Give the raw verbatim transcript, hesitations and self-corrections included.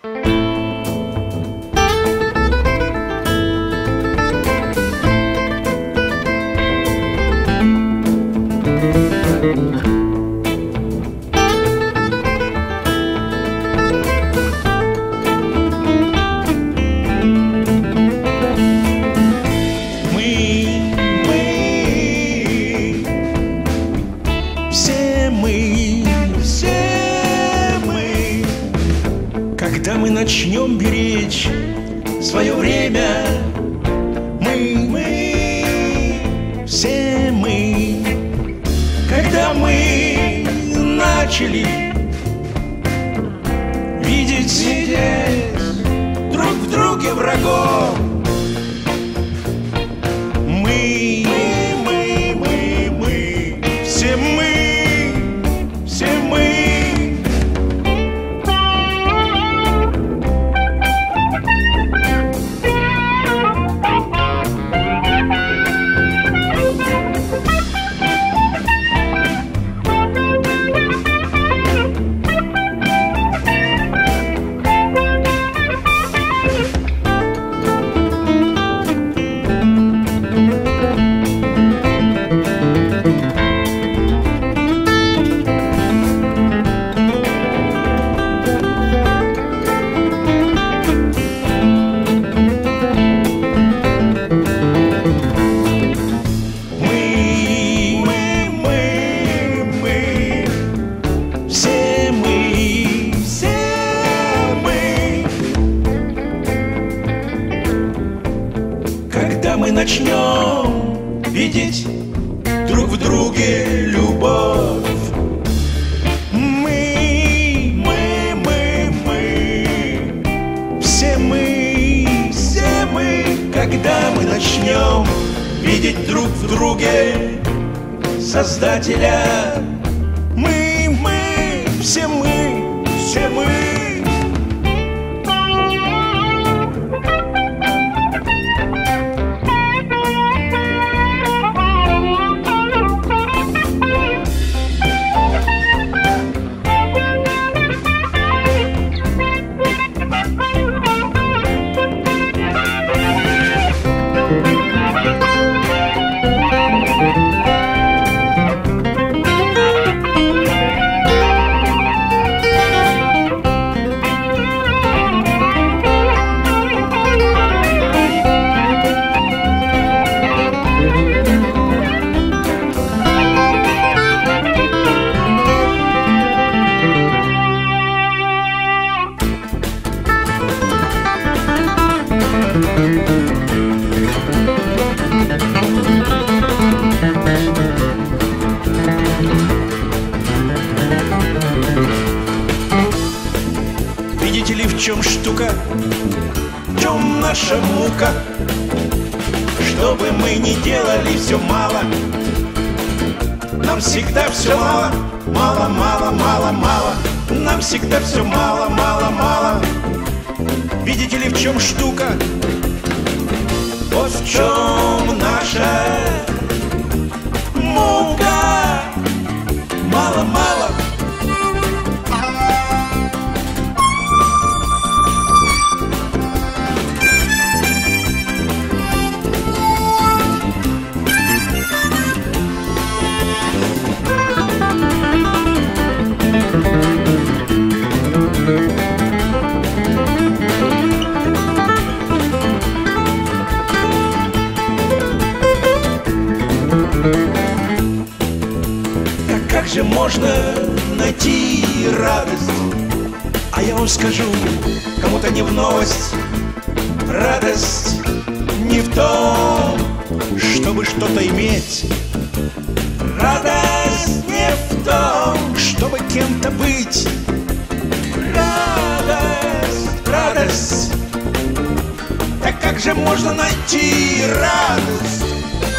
Когда мы начнем беречь свое время, мы, мы, все мы, когда мы начали видеть здесь друг в друге врагов, мы, мы, мы, мы, все мы, все мы. Когда мы начнем видеть друг в друге любовь, мы, мы, мы, мы, все мы, все мы, когда мы начнем видеть друг в друге Создателя, мы, мы, все мы, все мы. Видите ли, в чем штука, в чем наша мука? Что бы мы ни делали, все мало. Нам всегда все мало, мало, мало, мало, мало. Нам всегда все мало, мало, мало. Видите ли, в чем штука? Вот в чем наша мука. Мало, мало. Как же можно найти радость? А я вам скажу, кому-то не в новость. Радость не в том, чтобы что-то иметь. Радость не в том, чтобы кем-то быть. Радость, радость. Так как же можно найти радость?